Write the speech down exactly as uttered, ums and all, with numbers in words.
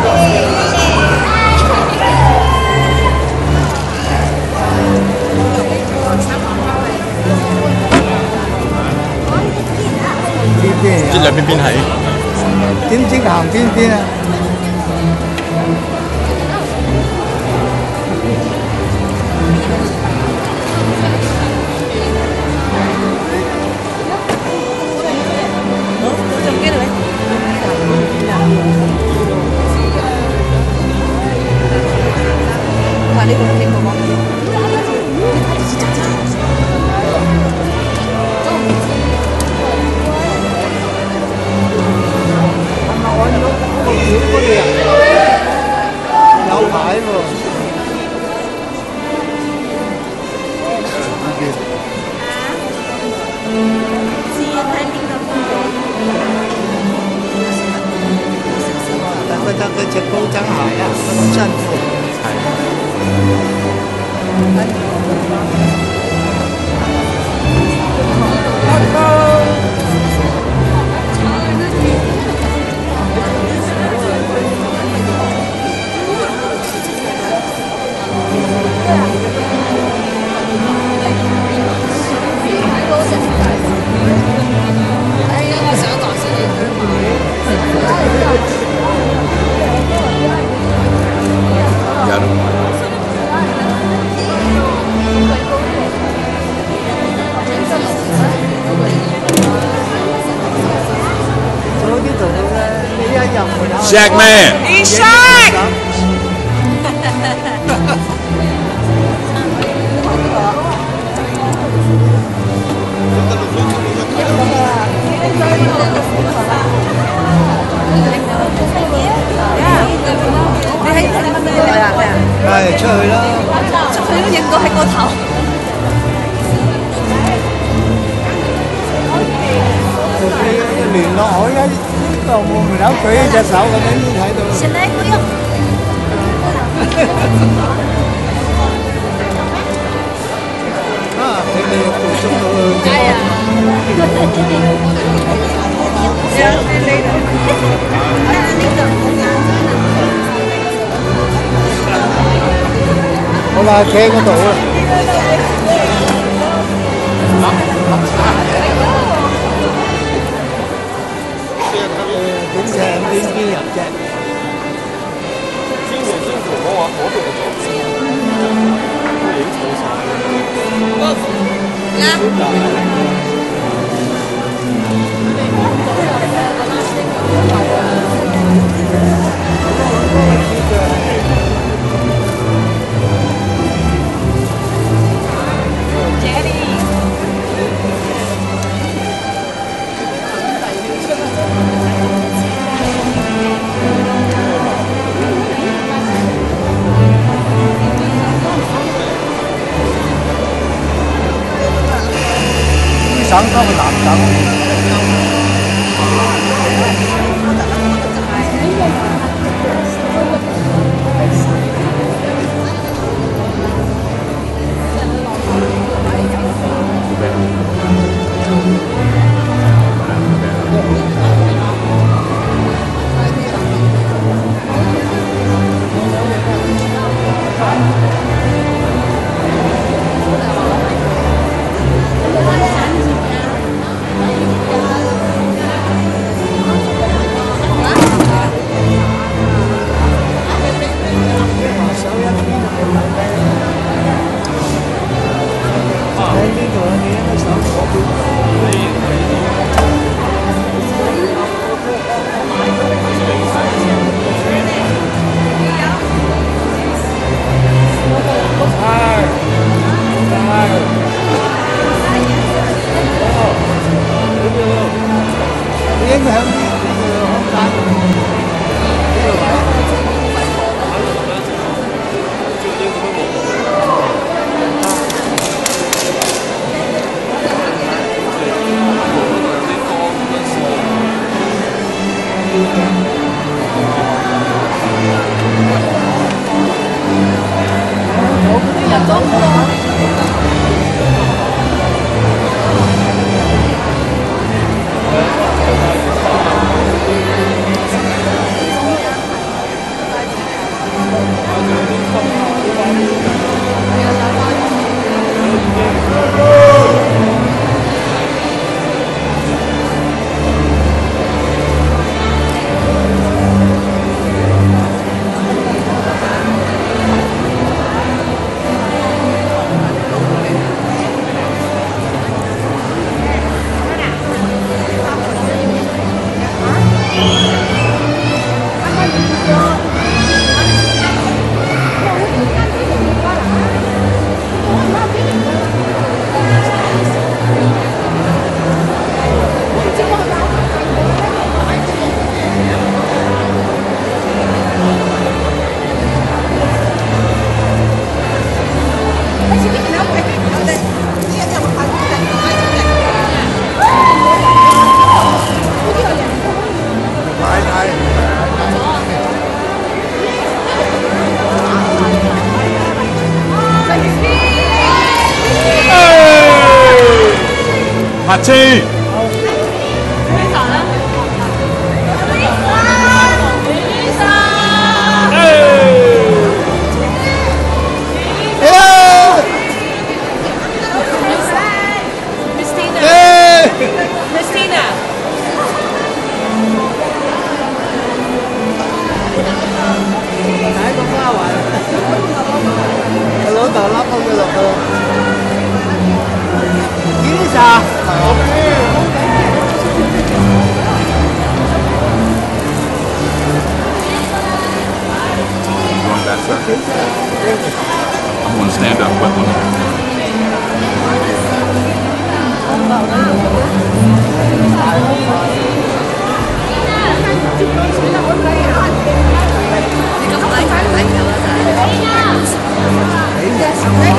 即兩邊邊係點知行邊邊啊？ 呢個呢個有牌喎。 知啊，睇邊個風景。 但覺得佢隻高踭鞋啊，咁辛苦。 Shaq man. He's Shaq. 係出去啦， 出去都影到喺個頭。 一聯絡我一到門口舉一隻手咁樣已經睇到。 現在不用。 啊！你哋捕捉到佢。 哎呀！ 好啦，企喺嗰度啊！點請邊邊入啫？ 先前先前我話嗰度嘅左邊，都已經錯晒。 省收個南省。應該響呢個空間呢個位。入咗喎。 車。 睇個花環，佢老豆笠翻佢落去。幾啥？ Going back, sir? I'm going to stand up with them. Hãy subscribe cho kênh Ghiền Mì Gõ để không bỏ lỡ những video hấp dẫn.